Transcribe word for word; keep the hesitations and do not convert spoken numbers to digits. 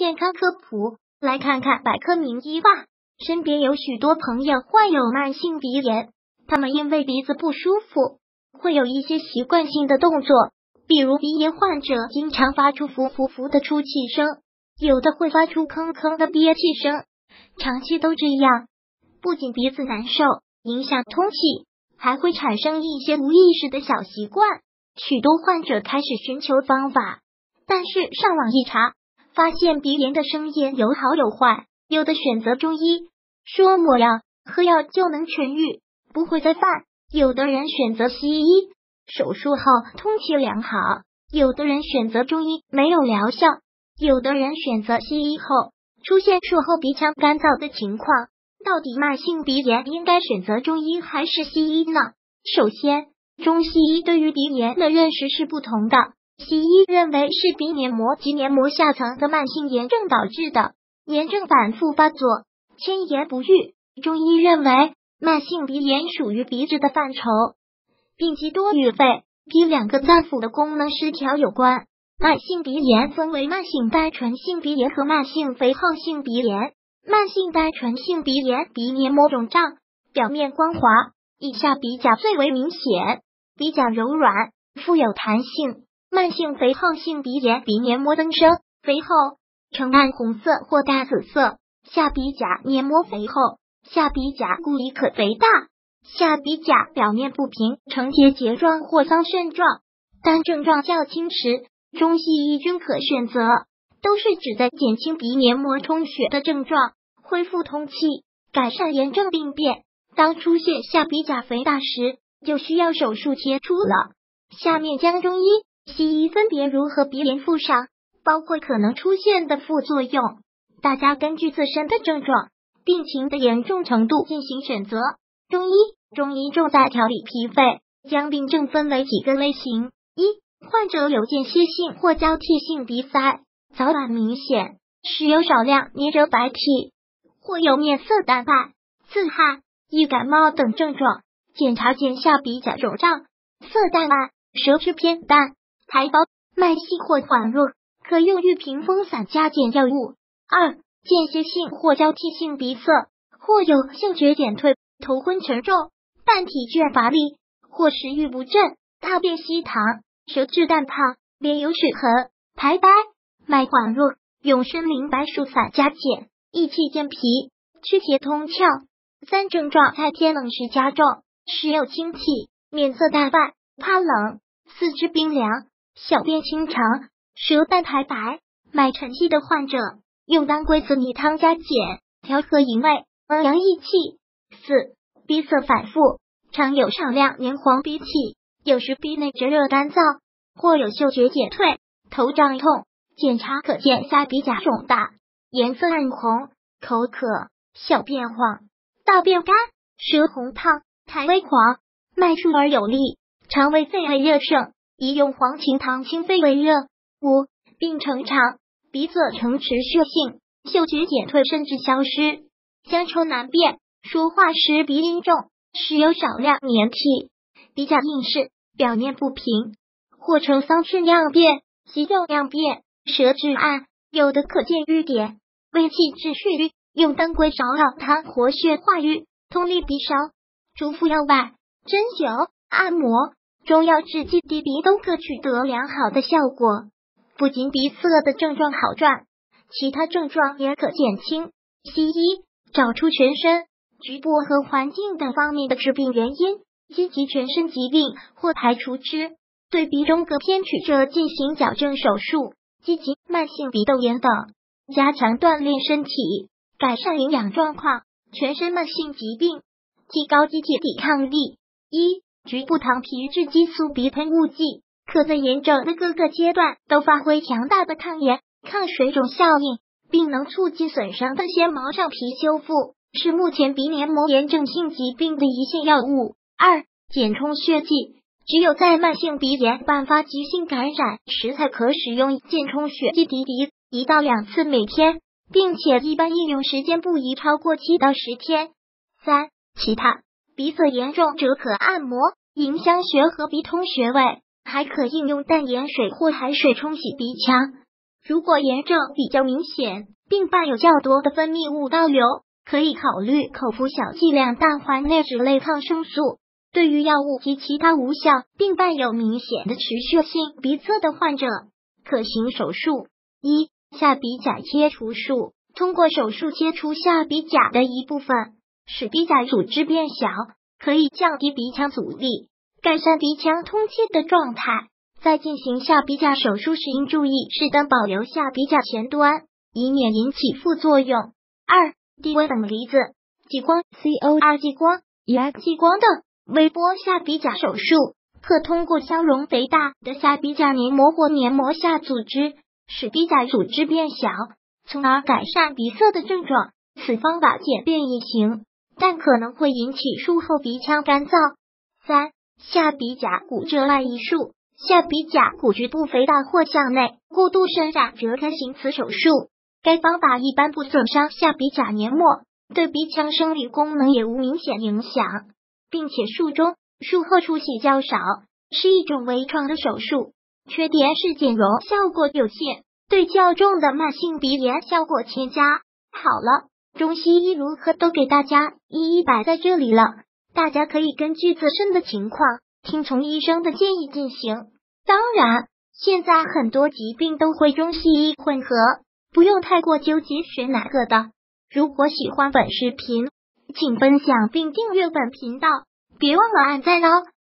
健康科普，来看看百科名医吧。身边有许多朋友患有慢性鼻炎，他们因为鼻子不舒服，会有一些习惯性的动作，比如鼻炎患者经常发出呼呼呼的出气声，有的会发出吭吭的憋气声，长期都这样，不仅鼻子难受，影响通气，还会产生一些无意识的小习惯。许多患者开始寻求方法，但是上网一查，发现鼻炎的声音有好有坏，有的选择中医，说抹药喝药就能痊愈，不会再犯；有的人选择西医，手术后通气良好；有的人选择中医，没有疗效；有的人选择西医后出现术后鼻腔干燥的情况。到底慢性鼻炎应该选择中医还是西医呢？首先，中西医对于鼻炎的认识是不同的。西医认为是鼻黏膜及黏膜下层的慢性炎症导致的，炎症反复发作，千言不愈。中医认为慢性鼻炎属于鼻子的范畴，并及多与肺、脾两个脏腑的功能失调有关。慢性鼻炎分为慢性单纯性鼻炎和慢性肥厚性鼻炎。慢性单纯性鼻炎鼻黏膜肿胀，表面光滑，以下鼻甲最为明显，鼻甲柔软，富有弹性。慢性肥厚性鼻炎鼻黏膜增生，肥厚，呈暗红色或大紫色，下鼻甲黏膜肥厚，下鼻甲故里可肥大，下鼻甲表面不平，呈结节状或桑葚状。当症状较轻时，中西医均可选择，都是指在减轻鼻黏膜充血的症状，恢复通气，改善炎症病变。当出现下鼻甲肥大时，就需要手术切除了。下面将中医、西医分别如何鼻炎附上，包括可能出现的副作用，大家根据自身的症状、病情的严重程度进行选择。中医，中医重在调理脾肺，将病症分为几个类型：一、患者有间歇性或交替性鼻塞，早晚明显，时有少量黏着白体，或有面色淡白、刺汗、易感冒等症状。检查见下鼻甲肿胀、色淡白、舌质偏淡、苔薄、脉细或缓弱，可用玉屏风散加减药物。二、间歇性或交替性鼻塞，或有嗅觉减退、头昏沉重、半体倦乏力，或食欲不振、大便稀溏、舌质淡胖、脸有齿痕、苔白、脉缓弱，用参苓白术散加减，益气健脾，祛邪通窍。三、症状在天冷时加重，时有清涕，面色大败，怕冷，四肢冰凉，小便清长，舌淡苔白，脉沉细的患者，用当归子米汤加减，调和营卫，阳益气。四、鼻塞反复，常有少量黏黄鼻涕，有时鼻内灼热干燥，或有嗅觉减退，头胀痛。检查可见下鼻甲肿大，颜色暗红，口渴，小便黄，大便干，舌红烫，苔微黄，脉数而有力，肠胃肺胃热盛，宜用黄芩汤清肺胃热。五、病程长，鼻塞呈持续性，嗅觉减退甚至消失，香臭难辨，说话时鼻音重，时有少量黏涕，鼻甲硬实，表面不平，或呈桑葚样变、息肉样变，舌质暗，有的可见瘀点，胃气滞血瘀，用当归芍药汤活血化瘀，通利鼻梢。除服药外，针灸、按摩、中药治剂滴鼻都可取得良好的效果。不仅鼻塞的症状好转，其他症状也可减轻。西医找出全身、局部和环境等方面的致病原因，积极全身疾病或排除之，对鼻中隔偏曲折进行矫正手术，积极慢性鼻窦炎等，加强锻炼身体，改善营养状况，全身慢性疾病，提高机体抵抗力。一、局部糖皮质激素鼻喷雾剂，可在炎症的各个阶段都发挥强大的抗炎、抗水肿效应，并能促进损伤的纤毛上皮修复，是目前鼻黏膜炎症性疾病的一线药物。二、减充血剂，只有在慢性鼻炎伴发急性感染时才可使用减充血剂滴滴，一到两次每天，并且一般应用时间不宜超过七到十天。三、其他，鼻塞严重者可按摩、迎香穴和鼻通穴位，还可应用淡盐水或海水冲洗鼻腔。 如果炎症比较明显，并伴有较多的分泌物倒流，可以考虑口服小剂量氮环内酯类抗生素。对于药物及其他无效并伴有明显的持续性鼻塞的患者，可行手术。一、下鼻甲切除术。通过手术切除下鼻甲的一部分，使鼻甲组织变小，可以降低鼻腔阻力，改善鼻腔通气的状态。在进行下鼻甲手术时，应注意适当保留下鼻甲前端，以免引起副作用。二、低微等离子激光 C O R 激光 E X 激光等微波下鼻甲手术，可通过消融肥大的下鼻甲黏膜或黏膜下组织，使鼻甲组织变小，从而改善鼻塞的症状。此方法简便易行，但可能会引起术后鼻腔干燥。三、下鼻甲骨折赖艺术。下鼻甲骨局部肥大或向内过度伸展者可行此手术。该方法一般不损伤下鼻甲黏膜，对鼻腔生理功能也无明显影响，并且术中术后出血较少，是一种微创的手术。缺点是减容效果有限，对较重的慢性鼻炎效果欠佳。好了，中西医如何都给大家一一摆在这里了，大家可以根据自身的情况，听从医生的建议进行。当然，现在很多疾病都会中西医混合，不用太过纠结选哪个的。如果喜欢本视频，请分享并订阅本频道，别忘了按赞哦。